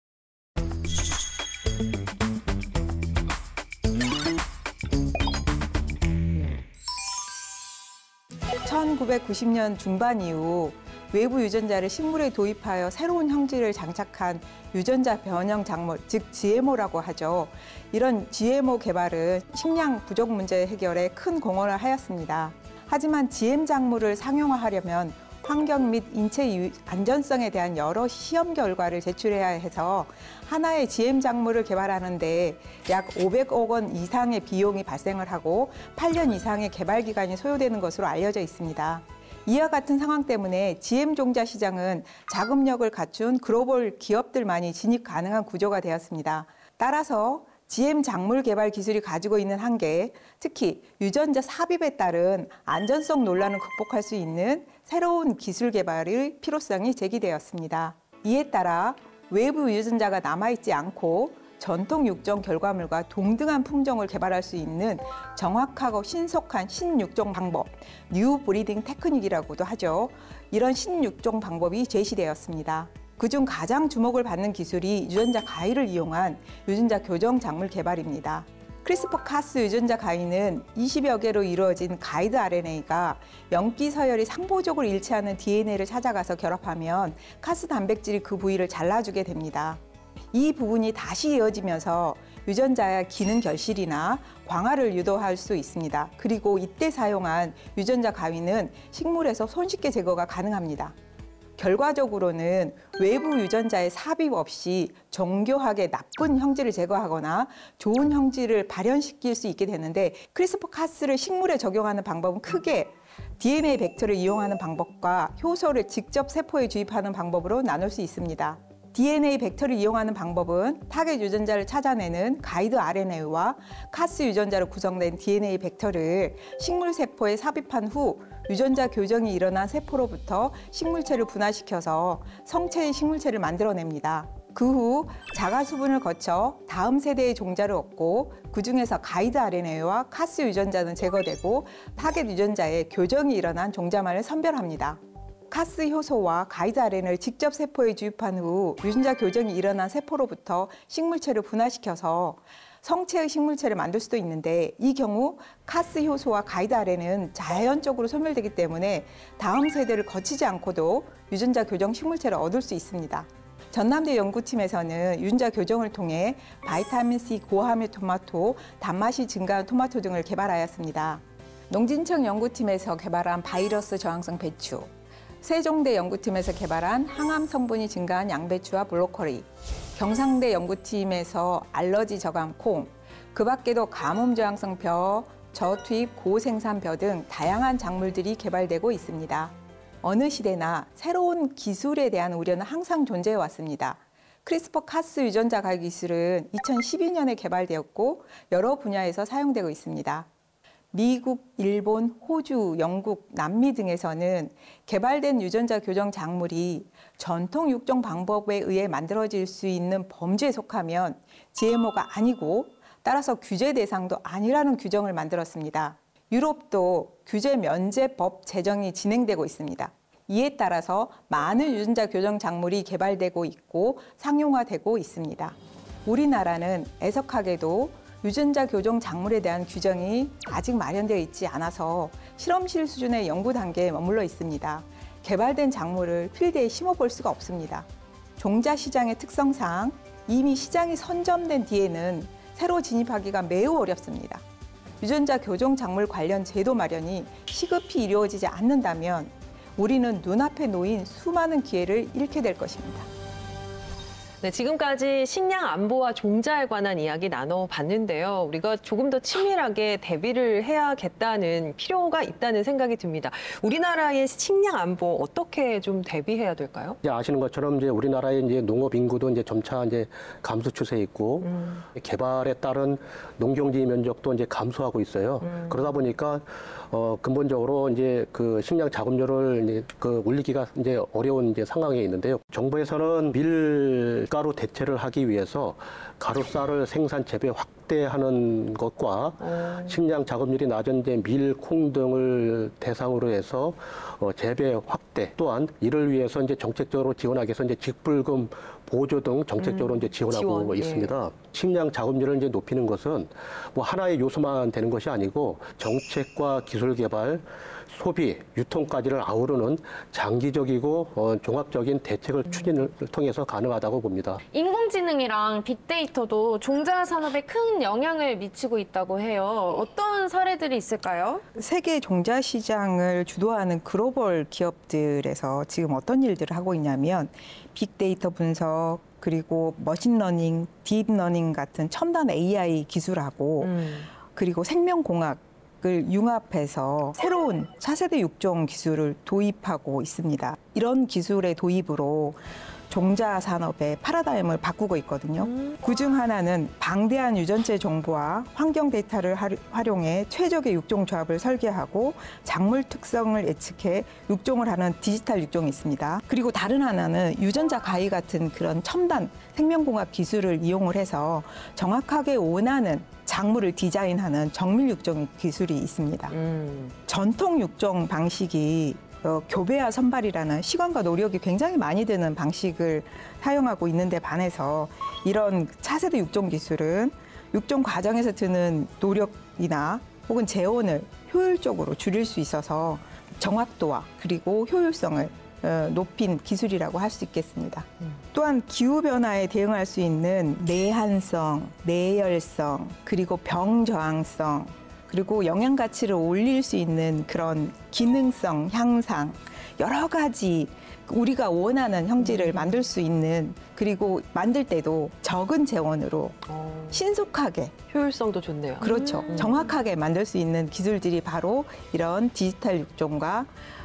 1990년 중반 이후 외부 유전자를 식물에 도입하여 새로운 형질을 장착한 유전자 변형 작물, 즉 GMO라고 하죠. 이런 GMO 개발은 식량 부족 문제 해결에 큰 공헌을 하였습니다. 하지만 GM 작물을 상용화하려면 환경 및 인체 안전성에 대한 여러 시험 결과를 제출해야 해서 하나의 GM 작물을 개발하는 데 약 500억 원 이상의 비용이 발생을 하고 8년 이상의 개발 기간이 소요되는 것으로 알려져 있습니다. 이와 같은 상황 때문에 GM 종자 시장은 자금력을 갖춘 글로벌 기업들만이 진입 가능한 구조가 되었습니다. 따라서 GM 작물 개발 기술이 가지고 있는 한계, 특히 유전자 삽입에 따른 안전성 논란을 극복할 수 있는 새로운 기술 개발의 필요성이 제기되었습니다. 이에 따라 외부 유전자가 남아있지 않고 전통 육종 결과물과 동등한 품종을 개발할 수 있는 정확하고 신속한 신육종 방법, 뉴 브리딩 테크닉이라고도 하죠. 이런 신육종 방법이 제시되었습니다. 그중 가장 주목을 받는 기술이 유전자 가위를 이용한 유전자 교정 작물 개발입니다. 크리스퍼-카스 유전자 가위는 20여 개로 이루어진 가이드 RNA가 염기 서열이 상보적으로 일치하는 DNA를 찾아가서 결합하면 카스 단백질이 그 부위를 잘라주게 됩니다. 이 부분이 다시 이어지면서 유전자의 기능 결실이나 광활을 유도할 수 있습니다. 그리고 이때 사용한 유전자 가위는 식물에서 손쉽게 제거가 가능합니다. 결과적으로는 외부 유전자의 삽입 없이 정교하게 나쁜 형질을 제거하거나 좋은 형질을 발현시킬 수 있게 되는데 크리스퍼-카스를 식물에 적용하는 방법은 크게 DNA 벡터를 이용하는 방법과 효소를 직접 세포에 주입하는 방법으로 나눌 수 있습니다. DNA 벡터를 이용하는 방법은 타겟 유전자를 찾아내는 가이드 RNA와 카스 유전자로 구성된 DNA 벡터를 식물 세포에 삽입한 후 유전자 교정이 일어난 세포로부터 식물체를 분화시켜서 성체의 식물체를 만들어냅니다. 그 후 자가 수분을 거쳐 다음 세대의 종자를 얻고 그중에서 가이드 RNA와 카스 유전자는 제거되고 타겟 유전자의 교정이 일어난 종자만을 선별합니다. 카스 효소와 가이드 RNA를 직접 세포에 주입한 후 유전자 교정이 일어난 세포로부터 식물체를 분화시켜서 성체의 식물체를 만들 수도 있는데 이 경우 카스 효소와 가이드 RNA는 자연적으로 소멸되기 때문에 다음 세대를 거치지 않고도 유전자 교정 식물체를 얻을 수 있습니다. 전남대 연구팀에서는 유전자 교정을 통해 바이타민C 고함유 토마토, 단맛이 증가한 토마토 등을 개발하였습니다. 농진청 연구팀에서 개발한 바이러스 저항성 배추, 세종대 연구팀에서 개발한 항암 성분이 증가한 양배추와 브로콜리, 경상대 연구팀에서 알러지 저감 콩, 그 밖에도 가뭄 저항성 벼, 저투입 고생산 벼 등 다양한 작물들이 개발되고 있습니다. 어느 시대나 새로운 기술에 대한 우려는 항상 존재해 왔습니다. 크리스퍼-카스 유전자 가위 기술은 2012년에 개발되었고 여러 분야에서 사용되고 있습니다. 미국, 일본, 호주, 영국, 남미 등에서는 개발된 유전자 교정 작물이 전통 육종 방법에 의해 만들어질 수 있는 범죄에 속하면 GMO가 아니고 따라서 규제 대상도 아니라는 규정을 만들었습니다. 유럽도 규제 면제법 제정이 진행되고 있습니다. 이에 따라서 많은 유전자 교정 작물이 개발되고 있고 상용화되고 있습니다. 우리나라는 애석하게도 유전자 교정 작물에 대한 규정이 아직 마련되어 있지 않아서 실험실 수준의 연구 단계에 머물러 있습니다. 개발된 작물을 필드에 심어볼 수가 없습니다. 종자 시장의 특성상 이미 시장이 선점된 뒤에는 새로 진입하기가 매우 어렵습니다. 유전자 교정 작물 관련 제도 마련이 시급히 이루어지지 않는다면 우리는 눈앞에 놓인 수많은 기회를 잃게 될 것입니다. 네, 지금까지 식량 안보와 종자에 관한 이야기 나눠봤는데요. 우리가 조금 더 치밀하게 대비를 해야겠다는 필요가 있다는 생각이 듭니다. 우리나라의 식량 안보 어떻게 좀 대비해야 될까요? 이제 아시는 것처럼 이제 우리나라의 이제 농업 인구도 이제 점차 이제 감소 추세에 있고 개발에 따른 농경지 면적도 이제 감소하고 있어요. 그러다 보니까 근본적으로 이제 그 식량 자급률을 이제 그 올리기가 이제 어려운 이제 상황에 있는데요. 정부에서는 밀가루 대체를 하기 위해서 가루쌀을 생산 재배 확대하는 것과 식량 자급률이 낮은 이제 밀, 콩 등을 대상으로 해서 재배 확대 또한 이를 위해서 이제 정책적으로 지원하기 위해서 이제 직불금 보조 등 정책적으로 이제 지원하고 있습니다. 예. 식량 자급률을 이제 높이는 것은 뭐 하나의 요소만 되는 것이 아니고 정책과 기술 개발, 소비, 유통까지를 아우르는 장기적이고 종합적인 대책을 추진을 통해서 가능하다고 봅니다. 인공지능이랑 빅데이터도 종자 산업에 큰 영향을 미치고 있다고 해요. 어떤 사례들이 있을까요? 세계 종자 시장을 주도하는 글로벌 기업들에서 지금 어떤 일들을 하고 있냐면 빅데이터 분석, 그리고 머신러닝, 딥러닝 같은 첨단 AI 기술하고 그리고 생명공학을 융합해서 새로운 차세대 육종 기술을 도입하고 있습니다. 이런 기술의 도입으로 종자 산업의 패러다임을 바꾸고 있거든요. 그중 하나는 방대한 유전체 정보와 환경 데이터를 활용해 최적의 육종 조합을 설계하고 작물 특성을 예측해 육종을 하는 디지털 육종이 있습니다. 그리고 다른 하나는 유전자 가위 같은 그런 첨단 생명공학 기술을 이용을 해서 정확하게 원하는 작물을 디자인하는 정밀 육종 기술이 있습니다. 전통 육종 방식이 교배와 선발이라는 시간과 노력이 굉장히 많이 드는 방식을 사용하고 있는데 반해서 이런 차세대 육종 기술은 육종 과정에서 드는 노력이나 혹은 재원을 효율적으로 줄일 수 있어서 정확도와 그리고 효율성을 높인 기술이라고 할 수 있겠습니다. 또한 기후변화에 대응할 수 있는 내한성, 내열성, 그리고 병저항성, 그리고 영양 가치를 올릴 수 있는 그런 기능성 향상, 여러 가지 우리가 원하는 형질을 만들 수 있는, 그리고 만들 때도 적은 재원으로 신속하게, 효율성도 좋네요. 그렇죠. 정확하게 만들 수 있는 기술들이 바로 이런 디지털 육종과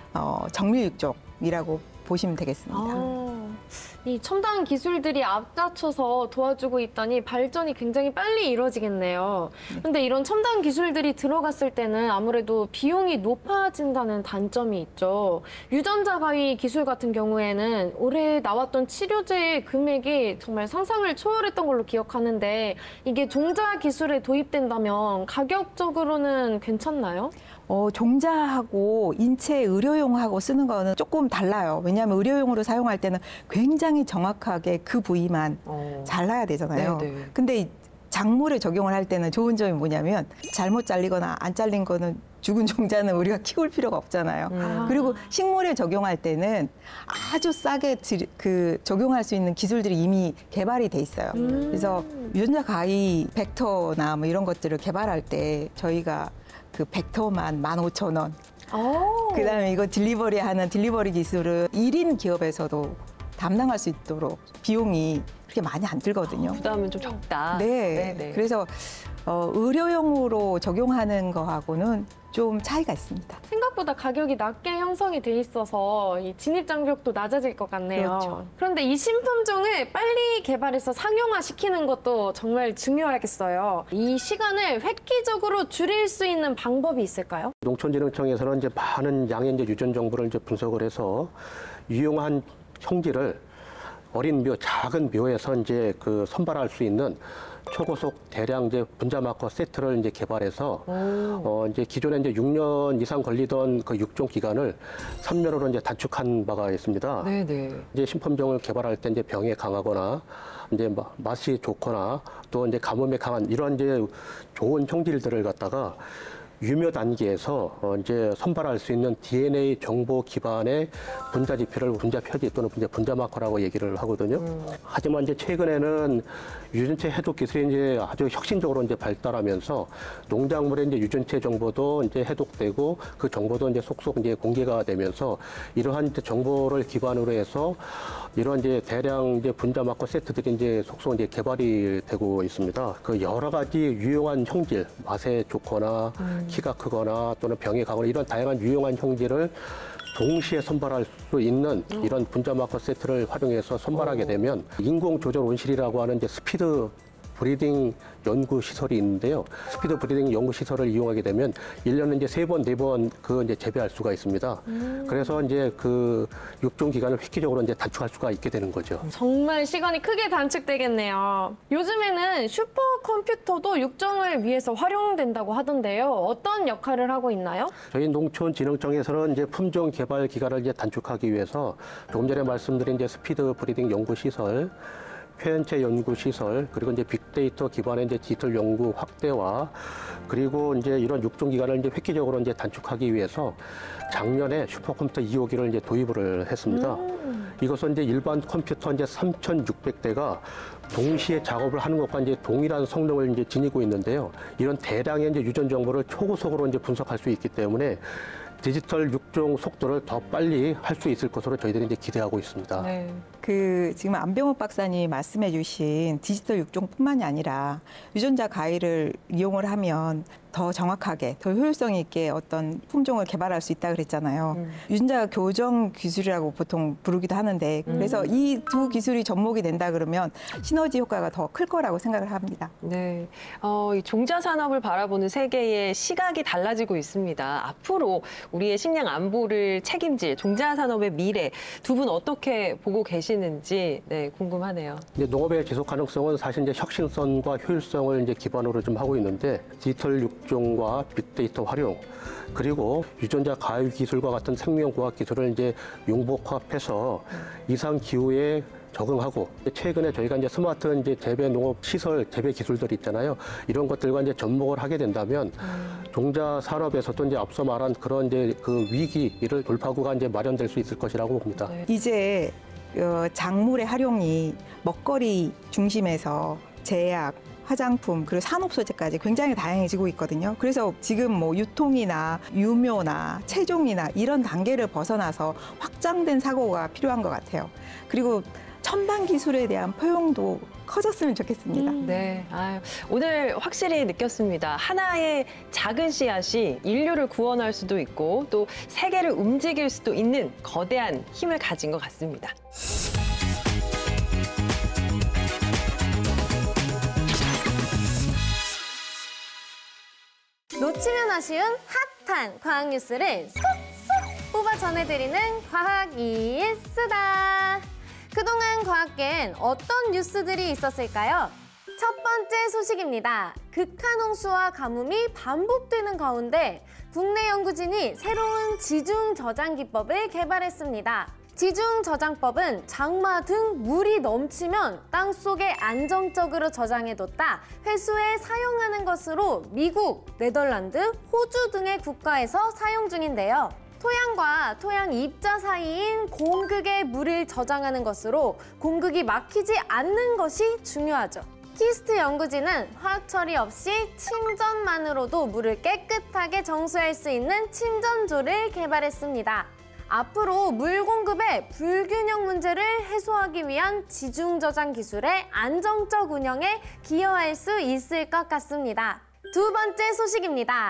정밀 육종이라고 보시면 되겠습니다. 이 첨단 기술들이 앞다쳐서 도와주고 있다니 발전이 굉장히 빨리 이루어지겠네요. 근데 이런 첨단 기술들이 들어갔을 때는 아무래도 비용이 높아진다는 단점이 있죠. 유전자 가위 기술 같은 경우에는 올해 나왔던 치료제의 금액이 정말 상상을 초월했던 걸로 기억하는데 이게 종자 기술에 도입된다면 가격적으로는 괜찮나요? 종자하고 인체 의료용하고 쓰는 거는 조금 달라요. 왜냐하면 의료용으로 사용할 때는 굉장히 정확하게 그 부위만 잘라야 되잖아요. 네네. 근데 작물에 적용을 할 때는 좋은 점이 뭐냐면 잘못 잘리거나 안 잘린 거는 죽은 종자는 우리가 키울 필요가 없잖아요. 그리고 식물에 적용할 때는 아주 싸게 적용할 수 있는 기술들이 이미 개발이 돼 있어요. 그래서 유전자 가위 벡터나 뭐 이런 것들을 개발할 때 저희가 그 벡터만 15,000원. 그다음에 이거 딜리버리하는 딜리버리 기술은 1인 기업에서도 담당할 수 있도록 비용이 그렇게 많이 안 들거든요. 부담은 좀 적다. 네. 네네. 그래서 의료용으로 적용하는 거하고는 좀 차이가 있습니다. 생각 생각보다 가격이 낮게 형성이 돼 있어서 이 진입 장벽도 낮아질 것 같네요. 그렇죠. 그런데 이 신품종을 빨리 개발해서 상용화시키는 것도 정말 중요하겠어요. 이 시간을 획기적으로 줄일 수 있는 방법이 있을까요? 농촌진흥청에서는 이제 많은 양의 이제 유전 정보를 이제 분석을 해서 유용한 형질을 어린 묘, 작은 묘에서 이제 그 선발할 수 있는 초고속 대량 이제 분자 마커 세트를 이제 개발해서 이제 기존에 이제 6년 이상 걸리던 그 육종 기간을 3년으로 이제 단축한 바가 있습니다. 네네. 이제 신품종을 개발할 때 이제 병에 강하거나 이제 맛이 좋거나 또 이제 가뭄에 강한 이런 이제 좋은 형질들을 갖다가 유묘 단계에서 이제 선발할 수 있는 DNA 정보 기반의 분자 지표를 분자 표지 또는 분자 마커라고 얘기를 하거든요. 하지만 이제 최근에는 유전체 해독 기술이 이제 아주 혁신적으로 이제 발달하면서 농작물의 이제 유전체 정보도 이제 해독되고 그 정보도 이제 속속 이제 공개가 되면서 이러한 이제 정보를 기반으로 해서 이런 이제 대량 이제 분자 마커 세트들이 이제 속속 이제 개발이 되고 있습니다. 그 여러 가지 유용한 형질, 맛에 좋거나 키가 크거나 또는 병에 강하거나 이런 다양한 유용한 형질을 동시에 선발할 수 있는 이런 분자 마커 세트를 활용해서 선발하게 되면 인공 조절 온실이라고 하는 이제 스피드 브리딩 연구 시설이 있는데요. 스피드 브리딩 연구 시설을 이용하게 되면 1년에 이제 3번, 4번 그 이제 재배할 수가 있습니다. 그래서 이제 그 육종 기간을 획기적으로 이제 단축할 수가 있게 되는 거죠. 정말 시간이 크게 단축되겠네요. 요즘에는 슈퍼컴퓨터도 육종을 위해서 활용된다고 하던데요. 어떤 역할을 하고 있나요? 저희 농촌진흥청에서는 이제 품종 개발 기간을 이제 단축하기 위해서 조금 전에 말씀드린 이제 스피드 브리딩 연구 시설, 표현체 연구 시설, 그리고 이제 빅데이터 기반의 이제 디지털 연구 확대와 그리고 이제 이런 육종 기간을 이제 획기적으로 이제 단축하기 위해서 작년에 슈퍼컴퓨터 2호기를 이제 도입을 했습니다. 이것은 이제 일반 컴퓨터 이제 3,600대가 동시에 작업을 하는 것과 이제 동일한 성능을 이제 지니고 있는데요. 이런 대량의 이제 유전 정보를 초고속으로 이제 분석할 수 있기 때문에 디지털 육종 속도를 더 빨리 할 수 있을 것으로 저희들이 이제 기대하고 있습니다. 네. 그 지금 안병욱 박사님 말씀해주신 디지털 육종뿐만이 아니라 유전자 가위를 이용을 하면 더 정확하게, 더 효율성 있게 어떤 품종을 개발할 수 있다 그랬잖아요. 유전자 교정 기술이라고 보통 부르기도 하는데 그래서 이 두 기술이 접목이 된다 그러면 시너지 효과가 더 클 거라고 생각을 합니다. 네, 이 종자 산업을 바라보는 세계의 시각이 달라지고 있습니다. 앞으로 우리의 식량 안보를 책임질 종자 산업의 미래 두 분 어떻게 보고 계시는지 네, 궁금하네요. 이제 농업의 지속 가능성은 사실 이제 혁신성과 효율성을 이제 기반으로 좀 하고 있는데 디지털 육종과 빅데이터 활용 그리고 유전자 가위 기술과 같은 생명과학 기술을 이제 융복합해서 이상 기후에 적응하고 최근에 저희가 이제 스마트 이제 재배 농업 시설 재배 기술들이 있잖아요. 이런 것들과 이제 접목을 하게 된다면 종자 산업에서도 이제 앞서 말한 그런 이제 그 위기를 돌파구가 이제 마련될 수 있을 것이라고 봅니다. 네. 이제 작물의 활용이 먹거리 중심에서 제약, 화장품, 그리고 산업 소재까지 굉장히 다양해지고 있거든요. 그래서 지금 뭐 유통이나 유묘나 채종이나 이런 단계를 벗어나서 확장된 사고가 필요한 것 같아요. 그리고 첨단 기술에 대한 포용도 커졌으면 좋겠습니다. 네, 오늘 확실히 느꼈습니다. 하나의 작은 씨앗이 인류를 구원할 수도 있고 또 세계를 움직일 수도 있는 거대한 힘을 가진 것 같습니다. 놓치면 아쉬운 핫한 과학 뉴스를 쏙쏙 뽑아 전해드리는 과학이스다. 그동안 과학계엔 어떤 뉴스들이 있었을까요? 첫 번째 소식입니다. 극한홍수와 가뭄이 반복되는 가운데 국내 연구진이 새로운 지중 저장 기법을 개발했습니다. 지중 저장법은 장마 등 물이 넘치면 땅속에 안정적으로 저장해뒀다 회수해 사용하는 것으로 미국, 네덜란드, 호주 등의 국가에서 사용 중인데요. 토양과 토양 입자 사이인 공극에 물을 저장하는 것으로 공극이 막히지 않는 것이 중요하죠. 키스트 연구진은 화학 처리 없이 침전만으로도 물을 깨끗하게 정수할 수 있는 침전조를 개발했습니다. 앞으로 물 공급의 불균형 문제를 해소하기 위한 지중 저장 기술의 안정적 운영에 기여할 수 있을 것 같습니다. 두 번째 소식입니다.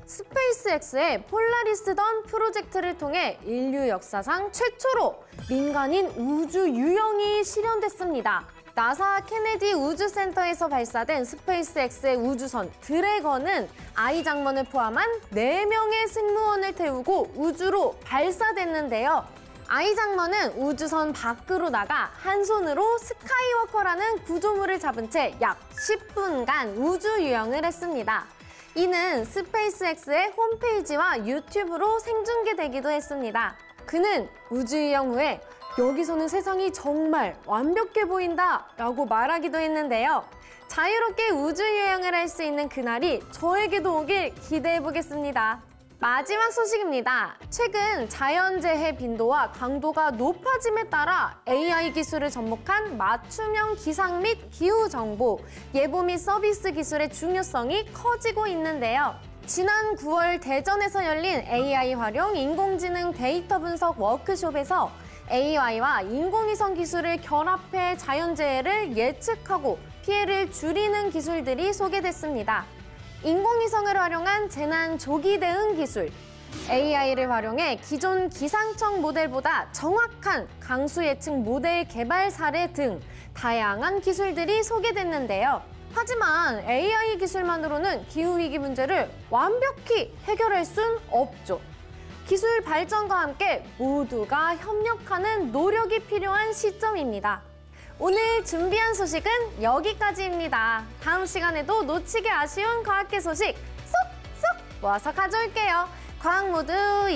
스페이스X의 폴라리스 던 프로젝트를 통해 인류 역사상 최초로 민간인 우주 유영이 실현됐습니다. 나사 케네디 우주센터에서 발사된 스페이스X의 우주선 드래건은 아이장먼을 포함한 4명의 승무원을 태우고 우주로 발사됐는데요. 아이장먼은 우주선 밖으로 나가 한 손으로 스카이워커라는 구조물을 잡은 채 약 10분간 우주 유영을 했습니다. 이는 스페이스X의 홈페이지와 유튜브로 생중계되기도 했습니다. 그는 우주 유영 후에 여기서는 세상이 정말 완벽해 보인다 라고 말하기도 했는데요. 자유롭게 우주 유영을 할 수 있는 그날이 저에게도 오길 기대해 보겠습니다. 마지막 소식입니다. 최근 자연재해 빈도와 강도가 높아짐에 따라 AI 기술을 접목한 맞춤형 기상 및 기후 정보, 예보 및 서비스 기술의 중요성이 커지고 있는데요. 지난 9월 대전에서 열린 AI 활용 인공지능 데이터 분석 워크숍에서 AI와 인공위성 기술을 결합해 자연재해를 예측하고 피해를 줄이는 기술들이 소개됐습니다. 인공위성을 활용한 재난 조기 대응 기술, AI를 활용해 기존 기상청 모델보다 정확한 강수 예측 모델 개발 사례 등 다양한 기술들이 소개됐는데요. 하지만 AI 기술만으로는 기후위기 문제를 완벽히 해결할 순 없죠. 기술 발전과 함께 모두가 협력하는 노력이 필요한 시점입니다. 오늘 준비한 소식은 여기까지입니다. 다음 시간에도 놓치기 아쉬운 과학계 소식 쏙쏙 모아서 가져올게요. 과학 모두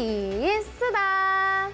이쓰다.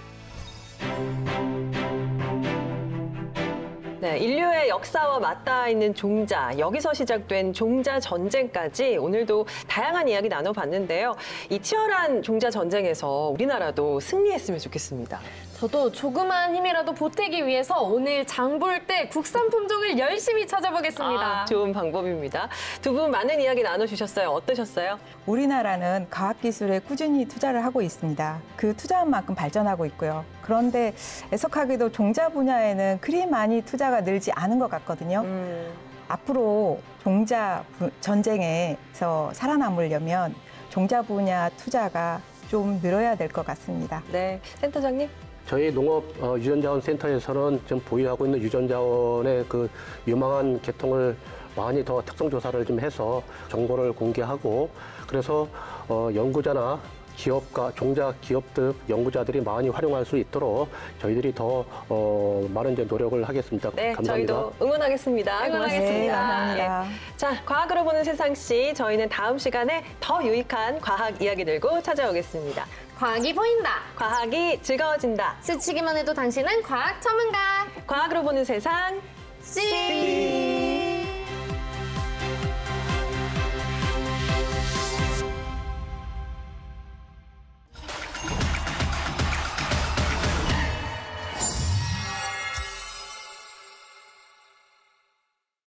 네, 인류의 역사와 맞닿아 있는 종자, 여기서 시작된 종자 전쟁까지 오늘도 다양한 이야기 나눠봤는데요. 이 치열한 종자 전쟁에서 우리나라도 승리했으면 좋겠습니다. 저도 조그만 힘이라도 보태기 위해서 오늘 장 볼 때 국산 품종을 열심히 찾아보겠습니다. 좋은 방법입니다. 두 분 많은 이야기 나눠주셨어요. 어떠셨어요? 우리나라는 과학기술에 꾸준히 투자를 하고 있습니다. 그 투자한 만큼 발전하고 있고요. 그런데 애석하게도 종자 분야에는 그리 많이 투자가 늘지 않은 것 같거든요. 앞으로 종자 전쟁에서 살아남으려면 종자 분야 투자가 좀 늘어야 될 것 같습니다. 네, 센터장님. 저희 농업유전자원센터에서는 지금 보유하고 있는 유전자원의 그 유망한 계통을 많이 더 특성 조사를 좀 해서 정보를 공개하고, 그래서 연구자나 기업가, 종자 기업들, 연구자들이 많이 활용할 수 있도록 저희들이 더 많은 이제 노력을 하겠습니다. 네, 감사합니다. 저희도 응원하겠습니다. 고맙습니다. 네, 감사합니다. 자, 과학으로 보는 세상씨, 저희는 다음 시간에 더 유익한 과학 이야기 들고 찾아오겠습니다. 과학이 보인다. 과학이 즐거워진다. 스치기만 해도 당신은 과학 전문가. 과학으로 보는 세상, 씨.